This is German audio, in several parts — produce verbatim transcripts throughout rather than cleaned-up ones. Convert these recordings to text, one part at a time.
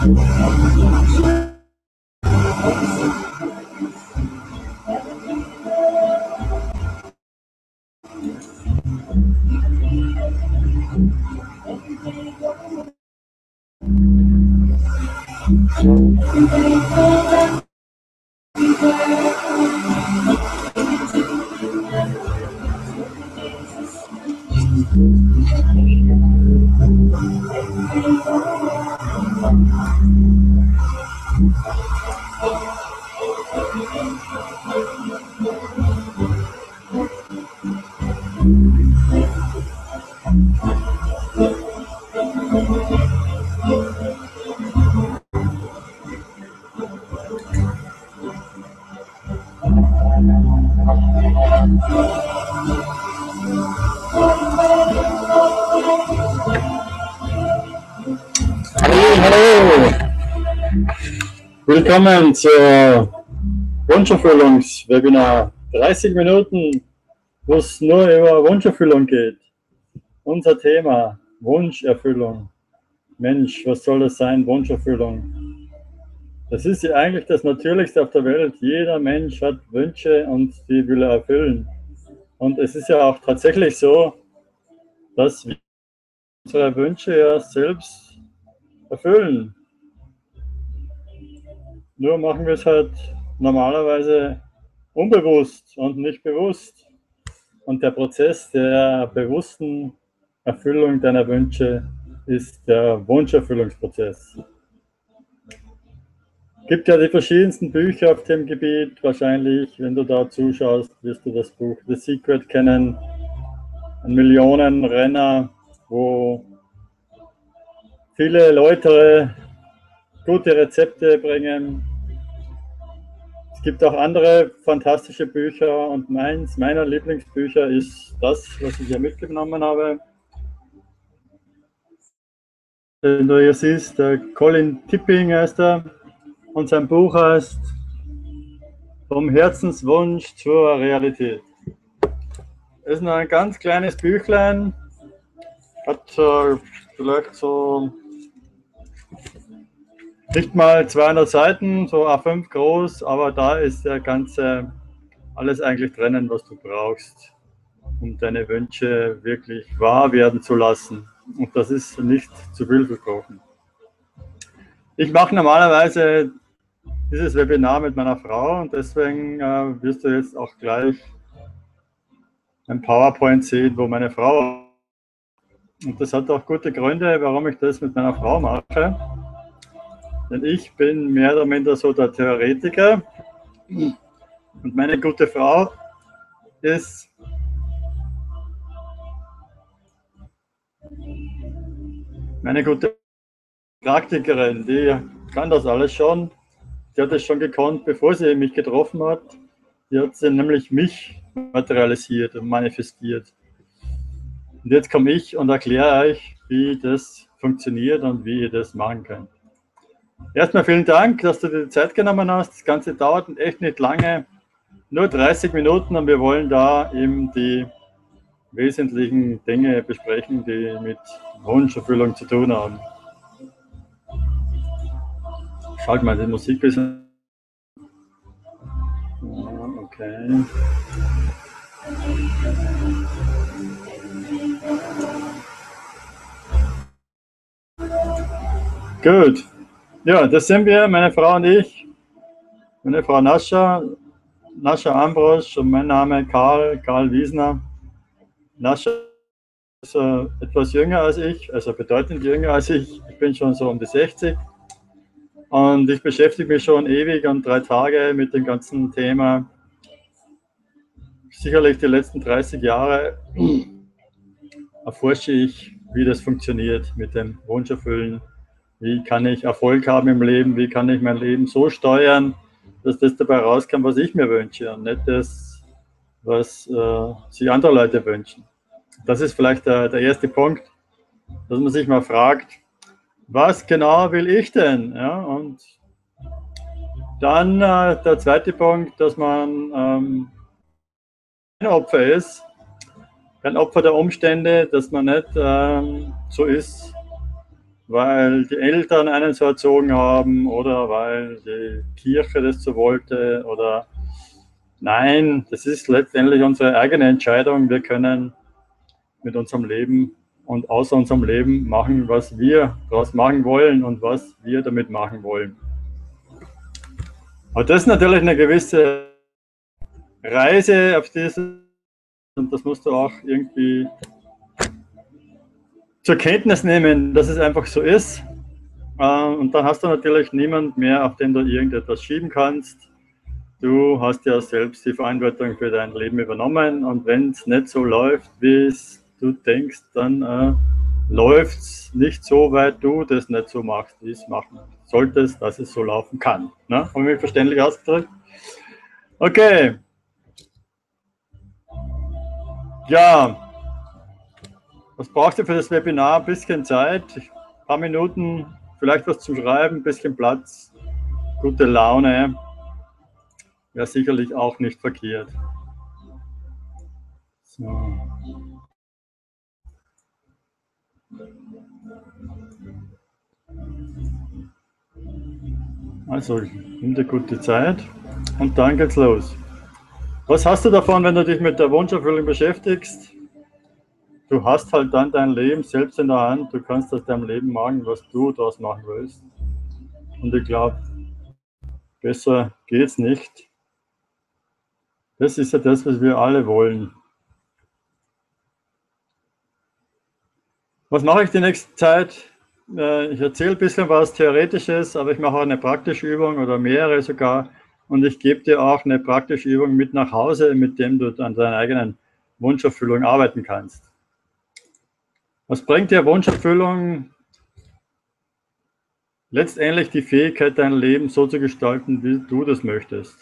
Willkommen zur Wunscherfüllungs-Webinar. dreißig Minuten, wo es nur über Wunscherfüllung geht. Unser Thema, Wunscherfüllung. Mensch, was soll das sein, Wunscherfüllung? Das ist ja eigentlich das Natürlichste auf der Welt. Jeder Mensch hat Wünsche und die will er erfüllen. Und es ist ja auch tatsächlich so, dass wir unsere Wünsche ja selbst erfüllen. Nur machen wir es halt normalerweise unbewusst und nicht bewusst. Und der Prozess der bewussten Erfüllung deiner Wünsche ist der Wunscherfüllungsprozess. Es gibt ja die verschiedensten Bücher auf dem Gebiet. Wahrscheinlich, wenn du da zuschaust, wirst du das Buch The Secret kennen. Ein Millionenrenner, wo viele Leute gute Rezepte bringen. Es gibt auch andere fantastische Bücher und meins meiner Lieblingsbücher ist das, was ich hier mitgenommen habe. Wenn du hier siehst, der Colin Tipping heißt er und sein Buch heißt Vom Herzenswunsch zur Realität. Es ist nur ein ganz kleines Büchlein, hat äh, vielleicht so nicht mal zweihundert Seiten, so A fünf groß, aber da ist der ganze, alles eigentlich drinnen, was du brauchst, um deine Wünsche wirklich wahr werden zu lassen. Und das ist nicht zu viel versprochen. Ich mache normalerweise dieses Webinar mit meiner Frau und deswegen äh, wirst du jetzt auch gleich ein PowerPoint sehen, wo meine Frau, und das hat auch gute Gründe, warum ich das mit meiner Frau mache. Denn ich bin mehr oder minder so der Theoretiker und meine gute Frau ist meine gute Praktikerin, die kann das alles schon. Die hat es schon gekonnt, bevor sie mich getroffen hat. Die hat sie nämlich mich materialisiert und manifestiert. Und jetzt komme ich und erkläre euch, wie das funktioniert und wie ihr das machen könnt. Erstmal vielen Dank, dass du dir die Zeit genommen hast. Das Ganze dauert echt nicht lange, nur dreißig Minuten und wir wollen da eben die wesentlichen Dinge besprechen, die mit Wunscherfüllung zu tun haben. Schalt mal die Musik ein bisschen. Okay. Gut. Ja, das sind wir, meine Frau und ich. Meine Frau Nascha, Nascha Ambrosch und mein Name Karl, Karl Wiesner. Nascha ist äh, etwas jünger als ich, also bedeutend jünger als ich. Ich bin schon so um die sechzig. Und ich beschäftige mich schon ewig und drei Tage mit dem ganzen Thema. Sicherlich die letzten dreißig Jahre erforsche ich, wie das funktioniert mit dem Wunscherfüllen. Wie kann ich Erfolg haben im Leben? Wie kann ich mein Leben so steuern, dass das dabei rauskommt, was ich mir wünsche und nicht das, was äh, sich andere Leute wünschen. Das ist vielleicht der, der erste Punkt, dass man sich mal fragt, was genau will ich denn? Ja, und dann äh, der zweite Punkt, dass man ähm, ein Opfer ist, kein Opfer der Umstände, dass man nicht ähm, so ist, weil die Eltern einen so erzogen haben oder weil die Kirche das so wollte oder nein, das ist letztendlich unsere eigene Entscheidung. Wir können mit unserem Leben und aus unserem Leben machen, was wir daraus machen wollen und was wir damit machen wollen. Aber das ist natürlich eine gewisse Reise, auf diese, und das musst du auch irgendwie zur Kenntnis nehmen, dass es einfach so ist. Und dann hast du natürlich niemand mehr, auf den du irgendetwas schieben kannst. Du hast ja selbst die Verantwortung für dein Leben übernommen und wenn es nicht so läuft, wie es du denkst, dann äh, läuft es nicht so, weil du das nicht so machst, wie es machen solltest, dass es so laufen kann. Ne? Haben wir mich verständlich ausgedrückt? Okay. Ja. Was brauchst du für das Webinar? Ein bisschen Zeit, ein paar Minuten, vielleicht was zum Schreiben, ein bisschen Platz, gute Laune. Wäre sicherlich auch nicht verkehrt. So. Also, nimm dir gute Zeit und dann geht's los. Was hast du davon, wenn du dich mit der Wunscherfüllung beschäftigst? Du hast halt dann dein Leben selbst in der Hand. Du kannst aus deinem Leben machen, was du daraus machen willst. Und ich glaube, besser geht's nicht. Das ist ja das, was wir alle wollen. Was mache ich die nächste Zeit? Ich erzähle ein bisschen was Theoretisches, aber ich mache auch eine praktische Übung oder mehrere sogar. Und ich gebe dir auch eine praktische Übung mit nach Hause, mit dem du an deiner eigenen Wunscherfüllung arbeiten kannst. Was bringt dir Wunscherfüllung? Letztendlich die Fähigkeit, dein Leben so zu gestalten, wie du das möchtest.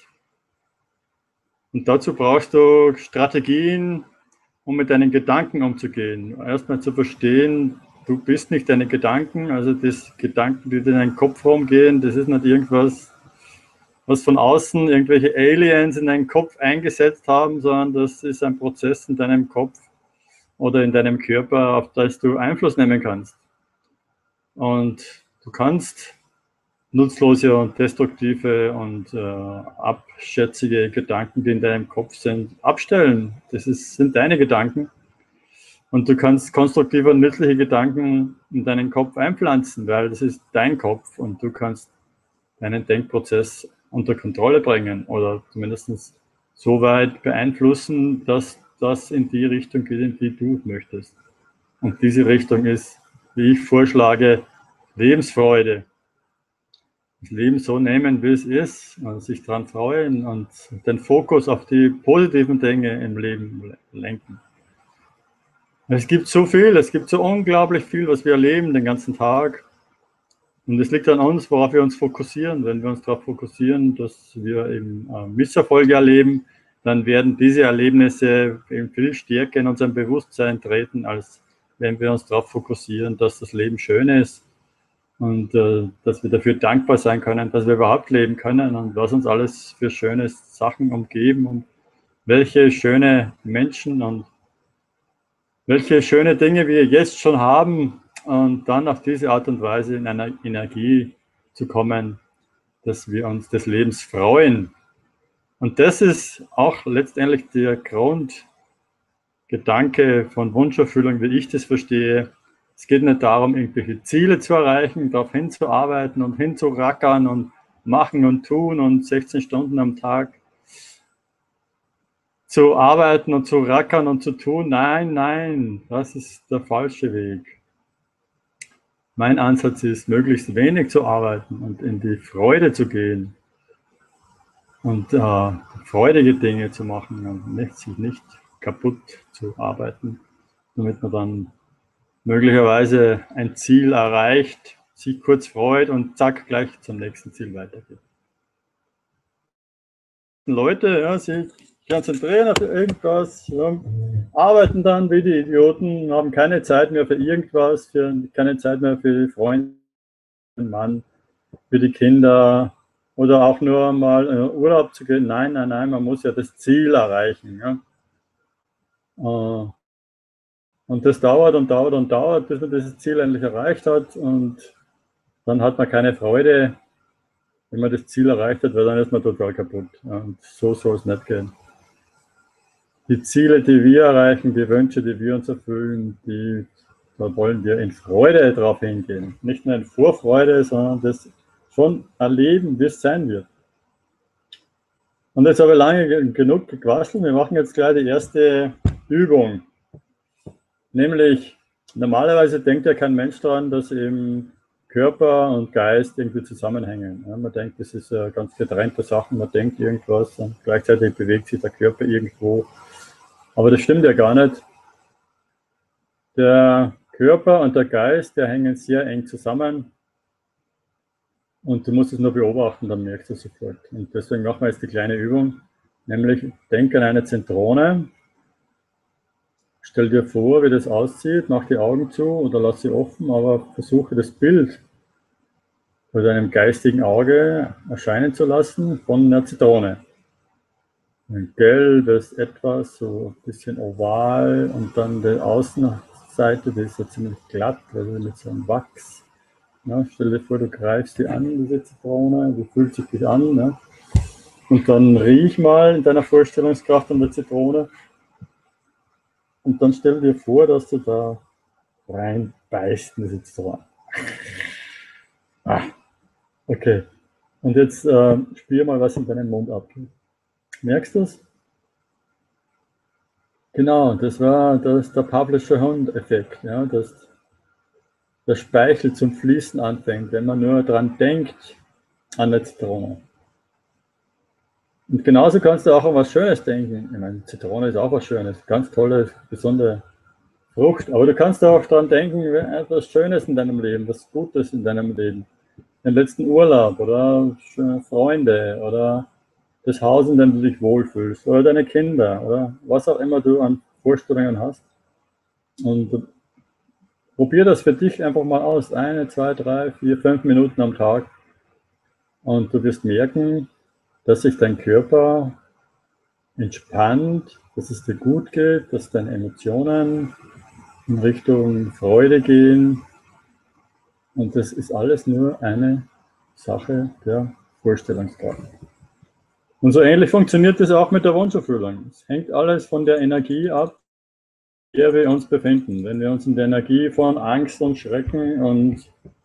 Und dazu brauchst du Strategien, um mit deinen Gedanken umzugehen. Erstmal zu verstehen, du bist nicht deine Gedanken, also das Gedanken, die in deinen Kopf rumgehen, das ist nicht irgendwas, was von außen irgendwelche Aliens in deinen Kopf eingesetzt haben, sondern das ist ein Prozess in deinem Kopf oder in deinem Körper, auf das du Einfluss nehmen kannst. Und du kannst nutzlose und destruktive und äh, abschätzige Gedanken, die in deinem Kopf sind, abstellen. Das ist, sind deine Gedanken. Und du kannst konstruktive und nützliche Gedanken in deinen Kopf einpflanzen, weil das ist dein Kopf und du kannst deinen Denkprozess unter Kontrolle bringen oder zumindest so weit beeinflussen, dass das in die Richtung geht, in die du möchtest. Und diese Richtung ist, wie ich vorschlage, Lebensfreude. Das Leben so nehmen, wie es ist, und sich daran freuen und den Fokus auf die positiven Dinge im Leben lenken. Es gibt so viel, es gibt so unglaublich viel, was wir erleben den ganzen Tag. Und es liegt an uns, worauf wir uns fokussieren. Wenn wir uns darauf fokussieren, dass wir eben Misserfolge erleben, dann werden diese Erlebnisse eben viel stärker in unserem Bewusstsein treten, als wenn wir uns darauf fokussieren, dass das Leben schön ist. Und äh, dass wir dafür dankbar sein können, dass wir überhaupt leben können und was uns alles für schöne Sachen umgeben und welche schöne Menschen und welche schöne Dinge wir jetzt schon haben und dann auf diese Art und Weise in einer Energie zu kommen, dass wir uns des Lebens freuen. Und das ist auch letztendlich der Grundgedanke von Wunscherfüllung, wie ich das verstehe. Es geht nicht darum, irgendwelche Ziele zu erreichen, darauf hinzuarbeiten und hinzurackern und machen und tun und sechzehn Stunden am Tag zu arbeiten und zu rackern und zu tun. Nein, nein, das ist der falsche Weg. Mein Ansatz ist, möglichst wenig zu arbeiten und in die Freude zu gehen und äh, freudige Dinge zu machen und nicht, sich nicht kaputt zu arbeiten, damit man dann möglicherweise ein Ziel erreicht, sich kurz freut und zack, gleich zum nächsten Ziel weitergeht. Leute, ja, sich konzentrieren auf irgendwas, ja, arbeiten dann wie die Idioten, haben keine Zeit mehr für irgendwas, für, keine Zeit mehr für die Freunde, den Mann, für die Kinder oder auch nur mal in Urlaub zu gehen. Nein, nein, nein, man muss ja das Ziel erreichen. Ja. Und das dauert und dauert und dauert, bis man dieses Ziel endlich erreicht hat. Und dann hat man keine Freude, wenn man das Ziel erreicht hat, weil dann ist man total kaputt. Und so soll es nicht gehen. Die Ziele, die wir erreichen, die Wünsche, die wir uns erfüllen, die, da wollen wir in Freude drauf hingehen. Nicht nur in Vorfreude, sondern das schon erleben, wie es sein wird. Und jetzt habe ich lange genug gequasselt. Wir machen jetzt gleich die erste Übung. Nämlich, normalerweise denkt ja kein Mensch daran, dass eben Körper und Geist irgendwie zusammenhängen. Ja, man denkt, das ist eine ganz getrennte Sache. Man denkt irgendwas und gleichzeitig bewegt sich der Körper irgendwo. Aber das stimmt ja gar nicht. Der Körper und der Geist, der hängen sehr eng zusammen. Und du musst es nur beobachten, dann merkst du es sofort. Und deswegen machen wir jetzt die kleine Übung. Nämlich, denk an eine Zitrone. Stell dir vor, wie das aussieht, mach die Augen zu oder lass sie offen, aber versuche das Bild vor deinem geistigen Auge erscheinen zu lassen von einer Zitrone. Ein gelbes Etwas, so ein bisschen oval und dann die Außenseite, die ist so ziemlich glatt, also mit so einem Wachs. Ja, stell dir vor, du greifst die an, diese Zitrone, wie fühlt sich die an? Ne? Und dann riech mal in deiner Vorstellungskraft an der Zitrone. Und dann stell dir vor, dass du da reinbeißt in diese Zitrone. Ah, okay. Und jetzt äh, spür mal, was in deinem Mund abgeht. Merkst du es? Genau, das war das der Pavlische Hund-Effekt, ja, dass der Speichel zum Fließen anfängt, wenn man nur daran denkt, an der Zitrone. Und genauso kannst du auch an was Schönes denken. Ich meine, Zitrone ist auch was Schönes, ganz tolle, gesunde Frucht. Aber du kannst auch daran denken, etwas Schönes in deinem Leben, was Gutes in deinem Leben. Den letzten Urlaub oder Freunde oder das Haus, in dem du dich wohlfühlst oder deine Kinder oder was auch immer du an Vorstellungen hast. Und probier das für dich einfach mal aus. Eine, zwei, drei, vier, fünf Minuten am Tag. Und du wirst merken, dass sich dein Körper entspannt, dass es dir gut geht, dass deine Emotionen in Richtung Freude gehen. Und das ist alles nur eine Sache der Vorstellungskraft. Und so ähnlich funktioniert das auch mit der Wunscherfüllung. Es hängt alles von der Energie ab, in der wir uns befinden. Wenn wir uns in der Energie von Angst und Schrecken und,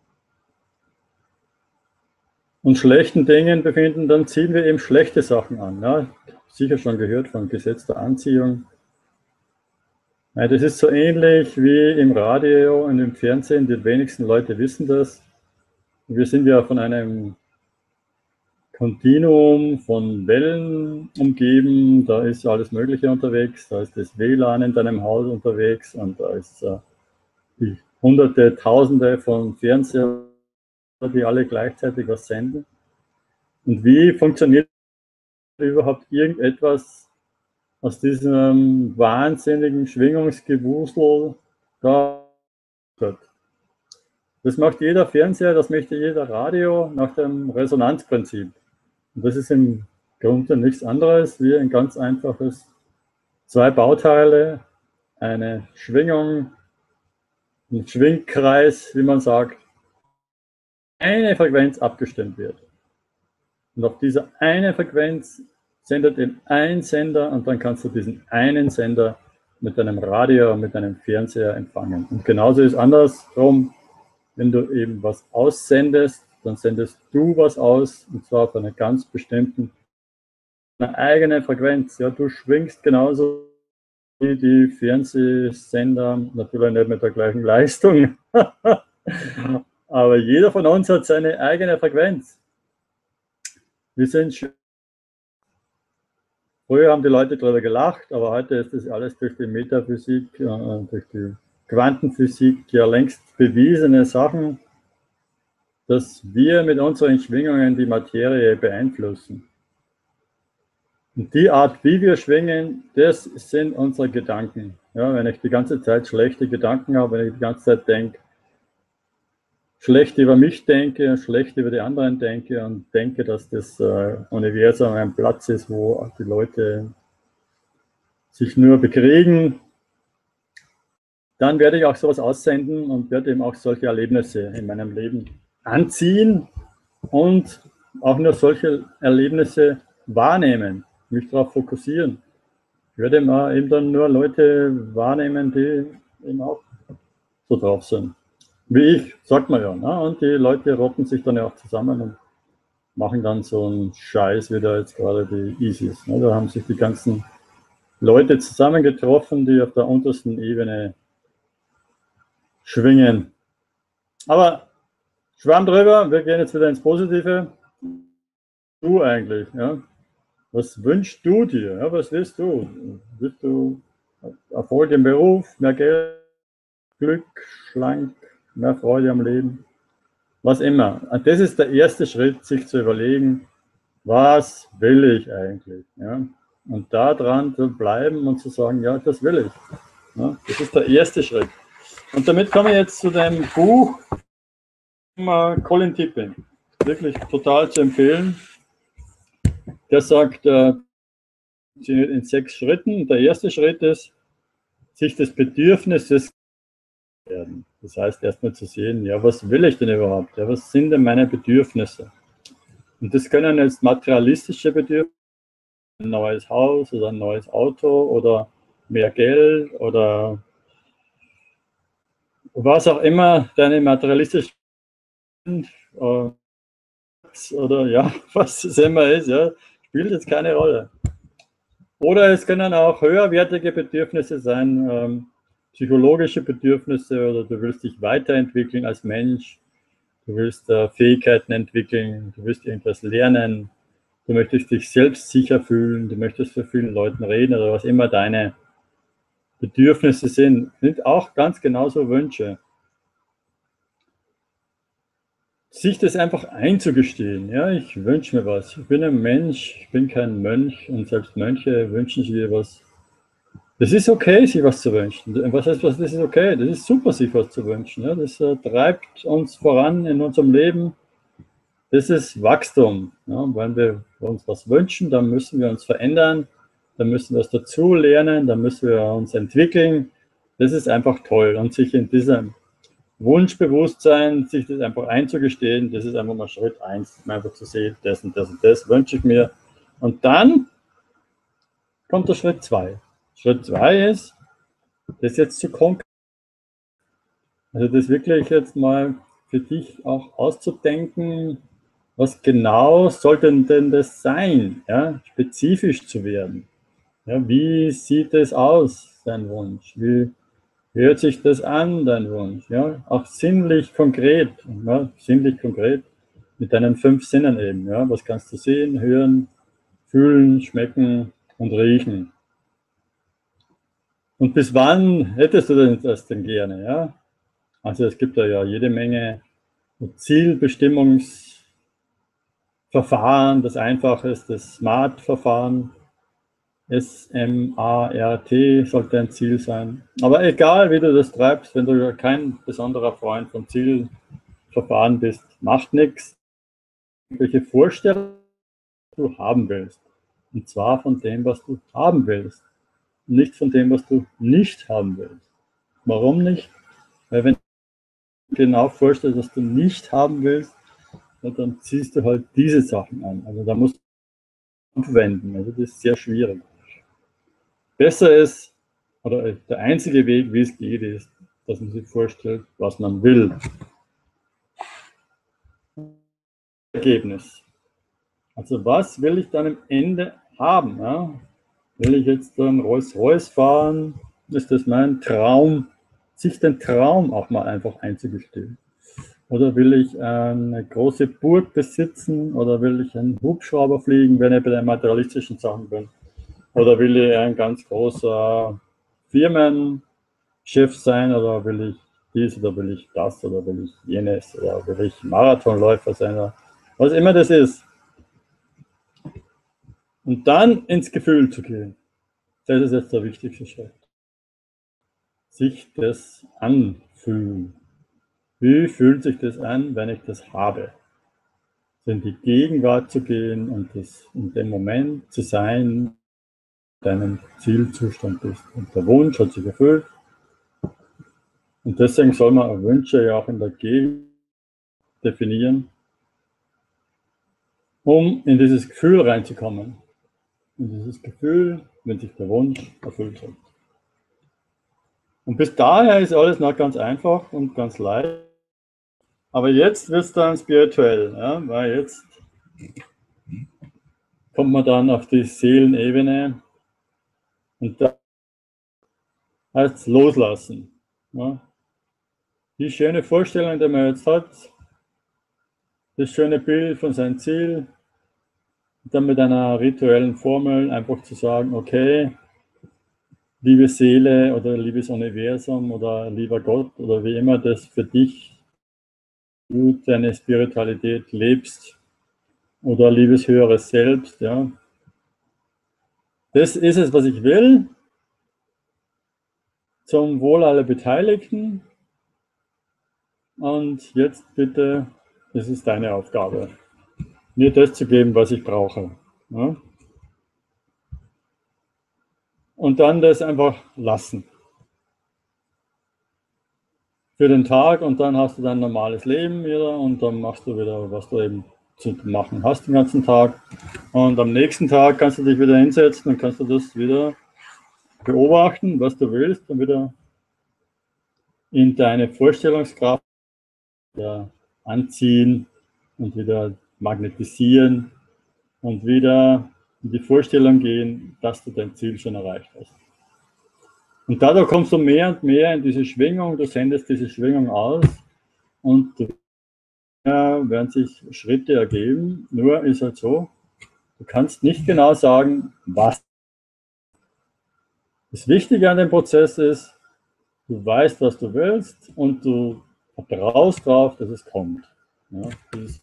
und schlechten Dingen befinden, dann ziehen wir eben schlechte Sachen an. Ja, sicher schon gehört von Gesetz der Anziehung. Ja, das ist so ähnlich wie im Radio und im Fernsehen. Die wenigsten Leute wissen das. Wir sind ja von einem Kontinuum von Wellen umgeben, da ist alles Mögliche unterwegs, da ist das W L A N in deinem Haus unterwegs und da ist äh, die hunderte, tausende von Fernsehern, die alle gleichzeitig was senden. Und wie funktioniert überhaupt irgendetwas aus diesem wahnsinnigen Schwingungsgewusel da? Das macht jeder Fernseher, das möchte jeder Radio nach dem Resonanzprinzip. Und das ist im Grunde nichts anderes wie ein ganz einfaches zwei Bauteile, eine Schwingung, ein Schwingkreis, wie man sagt, eine Frequenz abgestimmt wird. Und auf dieser eine Frequenz sendet eben ein Sender und dann kannst du diesen einen Sender mit deinem Radio, mit deinem Fernseher empfangen. Und genauso ist andersrum, wenn du eben was aussendest, dann sendest du was aus, und zwar auf einer ganz bestimmten, eine eigene Frequenz. Ja, du schwingst genauso wie die Fernsehsender, natürlich nicht mit der gleichen Leistung, aber jeder von uns hat seine eigene Frequenz. Wir sind Früher haben die Leute darüber gelacht, aber heute ist das alles durch die Metaphysik, äh, durch die Quantenphysik ja längst bewiesene Sachen, dass wir mit unseren Schwingungen die Materie beeinflussen. Und die Art, wie wir schwingen, das sind unsere Gedanken. Ja, wenn ich die ganze Zeit schlechte Gedanken habe, wenn ich die ganze Zeit denke, schlecht über mich denke, schlecht über die anderen denke und denke, dass das äh, Universum ein Platz ist, wo die Leute sich nur bekriegen, dann werde ich auch sowas aussenden und werde eben auch solche Erlebnisse in meinem Leben anziehen und auch nur solche Erlebnisse wahrnehmen, mich darauf fokussieren. Ich werde eben dann nur Leute wahrnehmen, die eben auch so drauf sind. Wie ich, sagt man ja. Ne? Und die Leute rotten sich dann ja auch zusammen und machen dann so einen Scheiß, wie da jetzt gerade die ISIS. Ne? Da haben sich die ganzen Leute zusammengetroffen, die auf der untersten Ebene schwingen. Aber Schwamm drüber, wir gehen jetzt wieder ins Positive. Du eigentlich, ja? Was wünschst du dir? Ja, was willst du? Willst du Erfolg im Beruf, mehr Geld, Glück, schlank, mehr Freude am Leben? Was immer. Und das ist der erste Schritt, sich zu überlegen, was will ich eigentlich? Ja? Und da dran zu bleiben und zu sagen, ja, das will ich. Ja? Das ist der erste Schritt. Und damit komme ich jetzt zu dem Buch von Colin Tipping. Wirklich total zu empfehlen. Der sagt, äh, in sechs Schritten. Der erste Schritt ist, sich des Bedürfnisses werden. Das heißt, erstmal zu sehen, ja, was will ich denn überhaupt? Ja, was sind denn meine Bedürfnisse? Und das können jetzt materialistische Bedürfnisse, ein neues Haus oder ein neues Auto oder mehr Geld oder was auch immer deine materialistischen äh, oder ja, was es immer ist, ja, spielt jetzt keine Rolle. Oder es können auch höherwertige Bedürfnisse sein, ähm, psychologische Bedürfnisse, oder du willst dich weiterentwickeln als Mensch, du willst äh, Fähigkeiten entwickeln, du willst irgendwas lernen, du möchtest dich selbst sicher fühlen, du möchtest für vielen Leuten reden oder was immer deine Bedürfnisse sind, sind auch ganz genauso Wünsche. Sich das einfach einzugestehen, ja, ich wünsche mir was, ich bin ein Mensch, ich bin kein Mönch und selbst Mönche wünschen sich dir was. Das ist okay, sich was zu wünschen. Was heißt, was, das ist okay, das ist super, sich was zu wünschen. Ja? Das äh, treibt uns voran in unserem Leben. Das ist Wachstum. Ja? Wenn wir uns was wünschen, dann müssen wir uns verändern, dann müssen wir was dazu lernen, dann müssen wir uns entwickeln. Das ist einfach toll. Und sich in diesem Wunschbewusstsein, sich das einfach einzugestehen, das ist einfach mal Schritt eins, einfach zu sehen, das und das und das wünsche ich mir. Und dann kommt der Schritt zwei. Schritt zwei ist, das jetzt zu konkretisieren. Also das wirklich jetzt mal für dich auch auszudenken, was genau sollte denn das sein, ja, spezifisch zu werden. Ja, wie sieht es aus, dein Wunsch? Wie hört sich das an, dein Wunsch? Ja, auch sinnlich konkret, ja, sinnlich konkret mit deinen fünf Sinnen eben. Ja, was kannst du sehen, hören, fühlen, schmecken und riechen? Und bis wann hättest du denn das denn gerne? Ja? Also es gibt da ja jede Menge Zielbestimmungsverfahren. Das einfache ist das SMART-Verfahren. S M A R T sollte ein Ziel sein. Aber egal, wie du das treibst, wenn du kein besonderer Freund von Zielverfahren bist, macht nichts. Welche Vorstellungen du haben willst. Und zwar von dem, was du haben willst. Und nicht von dem, was du nicht haben willst. Warum nicht? Weil wenn du genau vorstellst, was du nicht haben willst, dann ziehst du halt diese Sachen an. Also da musst du anwenden. Also das ist sehr schwierig. Besser ist, oder der einzige Weg, wie es geht, ist, dass man sich vorstellt, was man will. Ergebnis. Also was will ich dann am Ende haben? Ja? Will ich jetzt dann Rolls-Royce fahren? Ist das mein Traum? Sich den Traum auch mal einfach einzugestehen. Oder will ich eine große Burg besitzen? Oder will ich einen Hubschrauber fliegen, wenn ich bei den materialistischen Sachen bin? Oder will ich ein ganz großer Firmenchef sein? Oder will ich dies oder will ich das? Oder will ich jenes? Oder will ich Marathonläufer sein? Oder was immer das ist. Und dann ins Gefühl zu gehen. Das ist jetzt der wichtigste Schritt. Sich das anfühlen. Wie fühlt sich das an, wenn ich das habe? In die Gegenwart zu gehen und das in dem Moment zu sein, deinem Zielzustand bist. Und der Wunsch hat sich erfüllt. Und deswegen soll man Wünsche ja auch in der Gegend definieren, um in dieses Gefühl reinzukommen. In dieses Gefühl, wenn sich der Wunsch erfüllt hat. Und bis daher ist alles noch ganz einfach und ganz leicht. Aber jetzt wird es dann spirituell, ja, weil jetzt kommt man dann auf die Seelenebene und da heißt es loslassen. Ja. Die schöne Vorstellung, die man jetzt hat, das schöne Bild von seinem Ziel, dann mit einer rituellen Formel einfach zu sagen, okay, liebe Seele oder liebes Universum oder lieber Gott oder wie immer das für dich, du deine Spiritualität lebst oder liebes höheres Selbst, ja. Das ist es, was ich will, zum Wohl aller Beteiligten. Und jetzt bitte, das ist deine Aufgabe, mir das zu geben, was ich brauche. Ja? Und dann das einfach lassen. Für den Tag und dann hast du dein normales Leben wieder und dann machst du wieder, was du eben zu machen hast den ganzen Tag. Und am nächsten Tag kannst du dich wieder hinsetzen und kannst du das wieder beobachten, was du willst und wieder in deine Vorstellungskraft wieder anziehen und wieder magnetisieren und wieder in die Vorstellung gehen, dass du dein Ziel schon erreicht hast. Und dadurch kommst du mehr und mehr in diese Schwingung, du sendest diese Schwingung aus und ja, werden sich Schritte ergeben. Nur ist halt so, du kannst nicht genau sagen, was. Das Wichtige an dem Prozess ist, du weißt, was du willst und du vertraust darauf, dass es kommt. Ja, dieses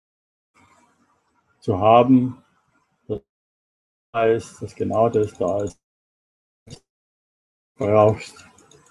zu haben, dass da ist, dass genau das da ist, was du brauchst.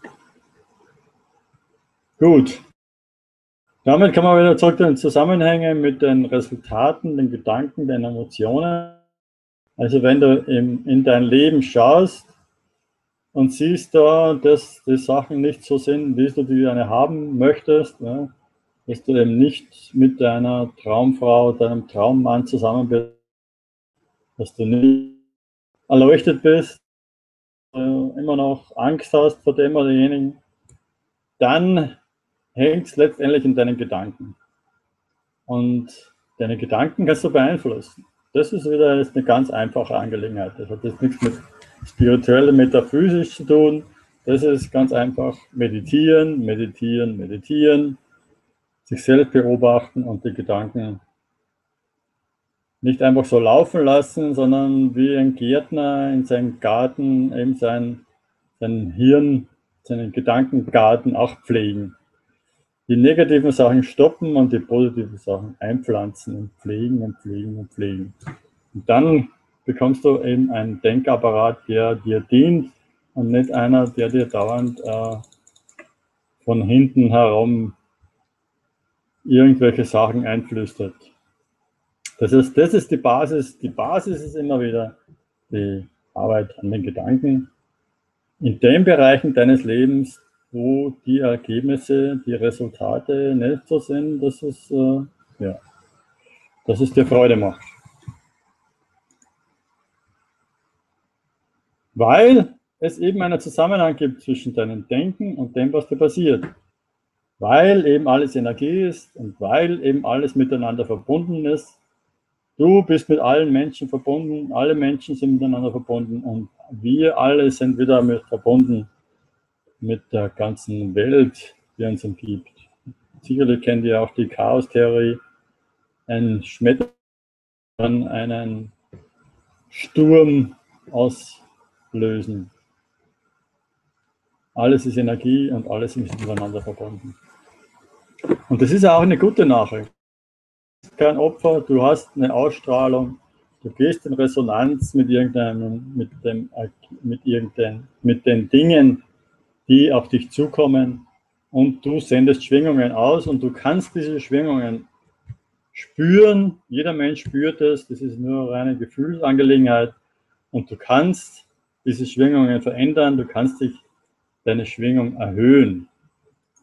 Gut. Damit kann man wieder zurück in den Zusammenhänge mit den Resultaten, den Gedanken, den Emotionen. Also wenn du in, in dein Leben schaust und siehst da, dass die Sachen nicht so sind, wie du die gerne haben möchtest, ne? Dass du eben nicht mit deiner Traumfrau, deinem Traummann zusammen bist, dass du nicht erleuchtet bist, äh, immer noch Angst hast vor dem oder jenigen, dann hängt es letztendlich in deinen Gedanken. Und deine Gedanken kannst du beeinflussen. Das ist wieder eine ganz einfache Angelegenheit. Das hat jetzt nichts mit spirituell, metaphysisch zu tun. Das ist ganz einfach meditieren, meditieren, meditieren, sich selbst beobachten und die Gedanken nicht einfach so laufen lassen, sondern wie ein Gärtner in seinem Garten eben sein, sein Hirn, seinen Gedankengarten auch pflegen. Die negativen Sachen stoppen und die positiven Sachen einpflanzen und pflegen und pflegen und pflegen. Und dann bekommst du eben einen Denkapparat, der dir dient und nicht einer, der dir dauernd äh, von hinten herum irgendwelche Sachen einflüstert. Das ist, das ist die Basis. Die Basis ist immer wieder die Arbeit an den Gedanken. In den Bereichen deines Lebens, wo die Ergebnisse, die Resultate nicht so sind, dass es, äh, ja, dass es dir Freude macht. Weil es eben einen Zusammenhang gibt zwischen deinem Denken und dem, was dir passiert. Weil eben alles Energie ist und weil eben alles miteinander verbunden ist. Du bist mit allen Menschen verbunden, alle Menschen sind miteinander verbunden und wir alle sind wieder mit verbunden mit der ganzen Welt, die uns umgibt. Sicherlich kennt ihr auch die Chaos-Theorie. Ein Schmetterling kann einen Sturm auslösen. Alles ist Energie und alles ist miteinander verbunden. Und das ist auch eine gute Nachricht. Du bist kein Opfer, du hast eine Ausstrahlung, du gehst in Resonanz mit irgendeinem, mit dem, mit irgendein, mit den Dingen, die auf dich zukommen und du sendest Schwingungen aus und du kannst diese Schwingungen spüren. Jeder Mensch spürt es, das ist nur eine reine Gefühlsangelegenheit und du kannst diese Schwingungen verändern, du kannst dich deine Schwingung erhöhen.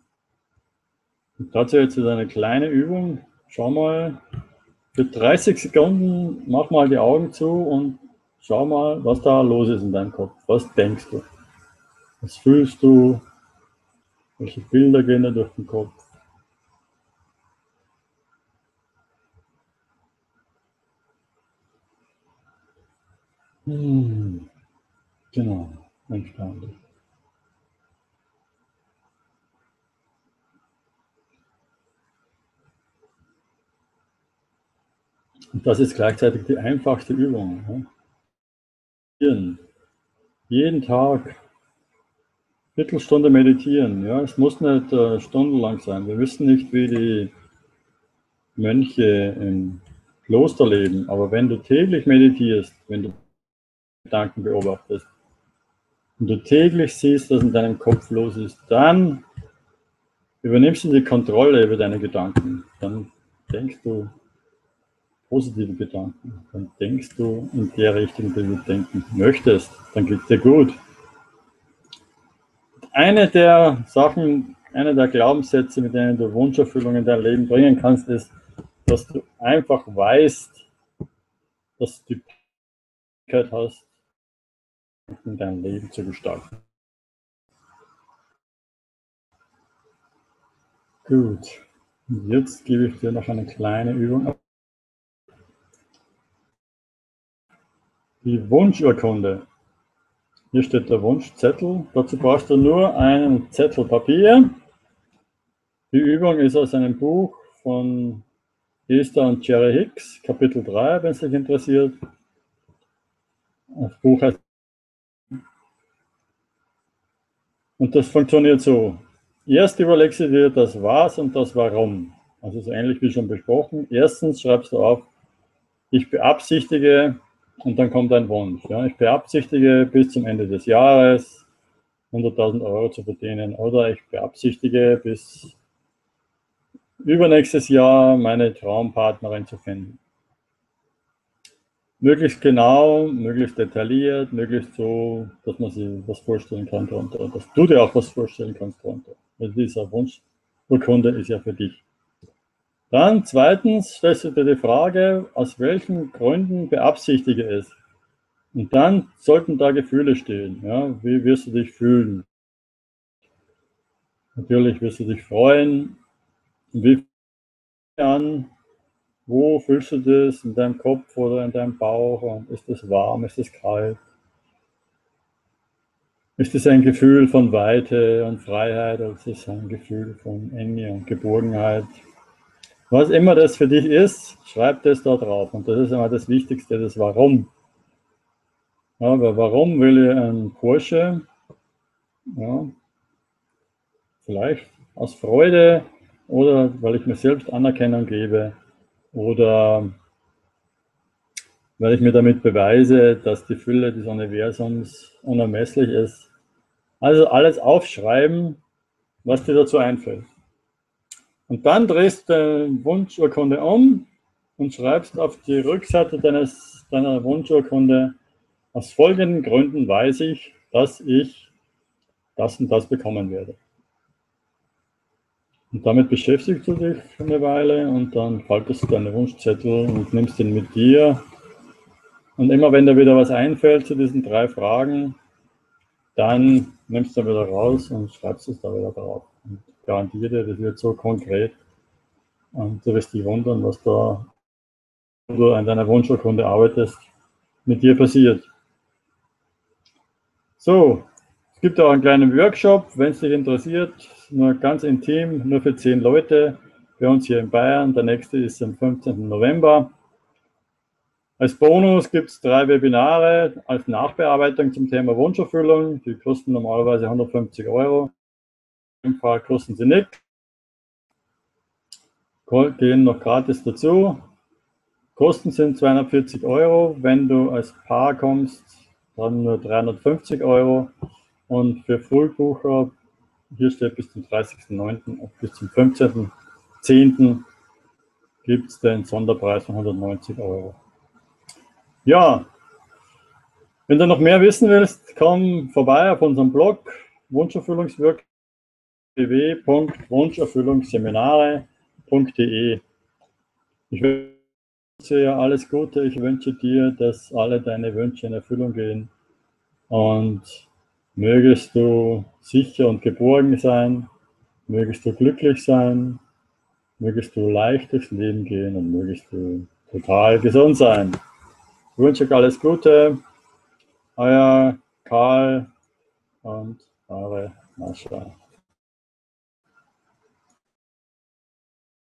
Und dazu jetzt wieder eine kleine Übung. Schau mal, für dreißig Sekunden mach mal die Augen zu und schau mal, was da los ist in deinem Kopf. Was denkst du? Was fühlst du? Welche Bilder gehen da durch den Kopf? Hm, genau, entspannt. Und das ist gleichzeitig die einfachste Übung. Ja? Jeden Tag Viertelstunde meditieren. Ja? Es muss nicht äh, stundenlang sein. Wir wissen nicht, wie die Mönche im Kloster leben, aber wenn du täglich meditierst, wenn du Gedanken beobachtest und du täglich siehst, was in deinem Kopf los ist, dann übernimmst du die Kontrolle über deine Gedanken. Dann denkst du positive Gedanken. Dann denkst du in der Richtung, die du denken möchtest. Dann geht es dir gut. Eine der Sachen, eine der Glaubenssätze, mit denen du Wunscherfüllung in dein Leben bringen kannst, ist, dass du einfach weißt, dass du die Möglichkeit hast, in dein Leben zu gestalten. Gut, und jetzt gebe ich dir noch eine kleine Übung. Die Wunschurkunde. Hier steht der Wunschzettel. Dazu brauchst du nur einen Zettel Papier. Die Übung ist aus einem Buch von Esther und Jerry Hicks, Kapitel drei, wenn es dich interessiert. Das Buch heißt. Und das funktioniert so. Erst überlegst du dir das Was und das Warum. Also so ähnlich wie schon besprochen. Erstens schreibst du auf, ich beabsichtige, und dann kommt ein Wunsch. Ja, ich beabsichtige bis zum Ende des Jahres hunderttausend Euro zu verdienen, oder ich beabsichtige bis übernächstes Jahr meine Traumpartnerin zu finden. Möglichst genau, möglichst detailliert, möglichst so, dass man sich was vorstellen kann darunter, dass du dir auch was vorstellen kannst darunter. Also dieser Wunschurkunde ist ja für dich. Dann zweitens stellst du dir die Frage, aus welchen Gründen beabsichtige es? Und dann sollten da Gefühle stehen. Ja? Wie wirst du dich fühlen? Natürlich wirst du dich freuen. Wie an? Wo fühlst du das? In deinem Kopf oder in deinem Bauch? Und ist es warm? Ist es kalt? Ist es ein Gefühl von Weite und Freiheit oder ist es ein Gefühl von Enge und Geborgenheit? Was immer das für dich ist, schreib das da drauf. Und das ist immer das Wichtigste, das Warum. Ja, aber warum will ich einen Porsche? Ja, vielleicht aus Freude oder weil ich mir selbst Anerkennung gebe oder weil ich mir damit beweise, dass die Fülle des Universums unermesslich ist. Also alles aufschreiben, was dir dazu einfällt. Und dann drehst du die Wunschurkunde um und schreibst auf die Rückseite deines, deiner Wunschurkunde, aus folgenden Gründen weiß ich, dass ich das und das bekommen werde. Und damit beschäftigst du dich eine Weile und dann faltest du deine Wunschzettel und nimmst den mit dir. Und immer wenn dir wieder was einfällt zu diesen drei Fragen, dann nimmst du wieder raus und schreibst es da wieder drauf. Und ich garantiere dir, das wird so konkret. Und du wirst dich wundern, was da, wenn du an deiner Wunschurkunde arbeitest, mit dir passiert. So, es gibt auch einen kleinen Workshop, wenn es dich interessiert, nur ganz intim, nur für zehn Leute, bei uns hier in Bayern. Der nächste ist am fünfzehnten November. Als Bonus gibt es drei Webinare als Nachbearbeitung zum Thema Wunscherfüllung. Die kosten normalerweise hundertfünfzig Euro. Im Fall kosten sie nichts. Gehen noch gratis dazu. Kosten sind zweihundertvierzig Euro. Wenn du als Paar kommst, dann nur dreihundertfünfzig Euro. Und für Frühbucher, hier steht bis zum dreißigsten neunten und bis zum fünfzehnten zehnten gibt es den Sonderpreis von hundertneunzig Euro. Ja, wenn du noch mehr wissen willst, komm vorbei auf unserem Blog Wunscherfüllungsworkshop. w w w punkt wunscherfüllungsseminare punkt de. Ich wünsche dir alles Gute. Ich wünsche dir, dass alle deine Wünsche in Erfüllung gehen. Und mögest du sicher und geborgen sein, mögest du glücklich sein, mögest du leicht durchs Leben gehen und mögest du total gesund sein. Ich wünsche euch alles Gute. Euer Karl und eure Mascha.